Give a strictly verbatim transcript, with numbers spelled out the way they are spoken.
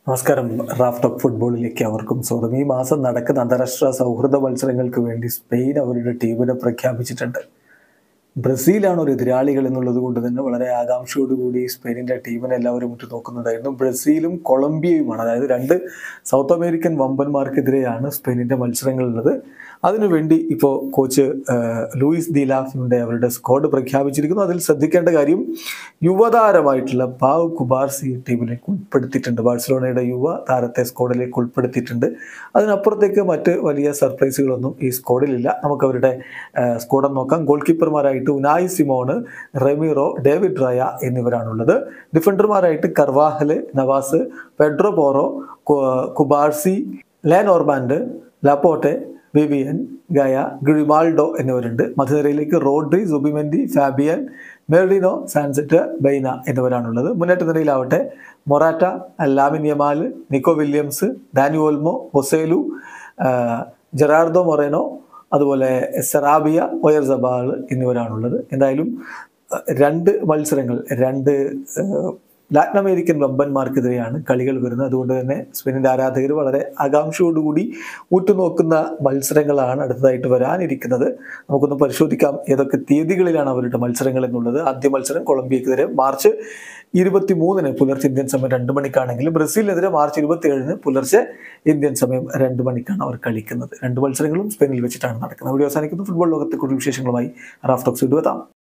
നമസ്കാരം. Raf talk ഫുട്ബോളിലേക്ക് അവർക്കും സ്വാഗതം. ഈ മാസം നടക്കുന്ന അന്താരാഷ്ട്ര സൗഹൃദ മത്സരങ്ങൾക്ക് വേണ്ടി സ്പെയിൻ അവരുടെ ടീമിനെ പ്രഖ്യാപിച്ചിട്ടുണ്ട്. ബ്രസീലാണ് ഒരു എതിരാളികൾ എന്നുള്ളത് കൊണ്ട് തന്നെ വളരെ ആകാംക്ഷയോടുകൂടി സ്പെയിനിൻ്റെ ടീമിനെ എല്ലാവരും ഉറ്റുനോക്കുന്നുണ്ടായിരുന്നു. ബ്രസീലും കൊളംബിയയുമാണ്, അതായത് രണ്ട് സൗത്ത് അമേരിക്കൻ വമ്പന്മാർക്കെതിരെയാണ് സ്പെയിനിൻ്റെ മത്സരങ്ങളുള്ളത്. അതിനുവേണ്ടി ഇപ്പോൾ കോച്ച് ലൂയിസ് ഡി ലാ ഫ്യൂൻഡെ അവരുടെ സ്ക്വാഡ് പ്രഖ്യാപിച്ചിരിക്കുന്നു. അതിൽ ശ്രദ്ധിക്കേണ്ട കാര്യം, യുവതാരമായിട്ടുള്ള പാവ് കുബാർസി ടീമിലേക്ക് ഉൾപ്പെടുത്തിയിട്ടുണ്ട്. ബാഴ്സലോണയുടെ യുവ താരത്തെ സ്ക്വാഡിലേക്ക് ഉൾപ്പെടുത്തിയിട്ടുണ്ട്. അതിനപ്പുറത്തേക്ക് മറ്റ് വലിയ സർപ്രൈസുകളൊന്നും ഈ സ്ക്വാഡിലില്ല. നമുക്ക് അവരുടെ സ്ക്വാഡ് നോക്കാം. ഗോൾ കീപ്പർമാരായിട്ട് Unai Simon, Remiro, David Raya എന്നിവരാണുള്ളത്. ഡിഫൻഡർമാരായിട്ട് Carvajal, Navas, Pedro Porro, Cubarsi, Le Normand, Laporte, Vivian, Gaya, Grimaldo എന്നിവരുണ്ട്. മധ്യനിരയിലേക്ക് Rodri, Zubimendi, Fabian, Merino, Sancet, Baena എന്നിവരാണുള്ളത്. മുന്നേറ്റ നിരയിലാവട്ടെ Morata, Lamine Yamal, Nico Williams, Dani Olmo, Joselu, Gerard Moreno, അതുപോലെ Sarabia, ഒയർ സബാൾ എന്നിവരാണുള്ളത്. എന്തായാലും രണ്ട് മത്സരങ്ങൾ രണ്ട് ലാറ്റിൻ അമേരിക്കൻ വമ്പന്മാർക്കെതിരെയാണ് കളികൾ വരുന്നത്. അതുകൊണ്ട് തന്നെ സ്പെയിനിൻ്റെ ആരാധകർ വളരെ ആകാംക്ഷയോടുകൂടി ഉറ്റുനോക്കുന്ന മത്സരങ്ങളാണ് അടുത്തതായിട്ട് വരാനിരിക്കുന്നത്. നമുക്കൊന്ന് പരിശോധിക്കാം ഏതൊക്കെ തീയതികളിലാണ് അവരുടെ മത്സരങ്ങൾ എന്നുള്ളത്. ആദ്യ മത്സരം കൊളംബിയക്കെതിരെ മാർച്ച് ഇരുപത്തി മൂന്നിന് പുലർച്ചെ ഇന്ത്യൻ സമയം രണ്ട് മണിക്കാണെങ്കിൽ ബ്രസീലിനെതിരെ മാർച്ച് ഇരുപത്തി ഏഴിന് പുലർച്ചെ ഇന്ത്യൻ സമയം രണ്ട് മണിക്കാണ് അവർ കളിക്കുന്നത്. രണ്ട് മത്സരങ്ങളും സ്പെയിനിൽ വെച്ചിട്ടാണ് നടക്കുന്നത്. വീഡിയോ അവസാനിക്കുന്നു. ഫുട്ബോൾ ലോകത്തെ കൂടുതൽ വിശേഷങ്ങളുമായി റാഫ് ടോക്സ് വീണ്ടും എത്താം.